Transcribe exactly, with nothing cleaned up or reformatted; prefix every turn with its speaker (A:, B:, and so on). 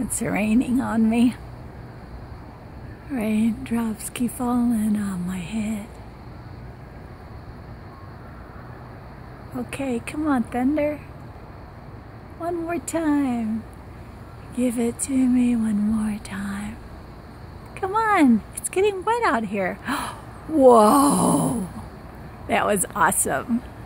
A: It's raining on me. Raindrops keep falling on my head. Okay, come on, thunder. One more time. Give it to me one more time. Come on, it's getting wet out here. Whoa, that was awesome.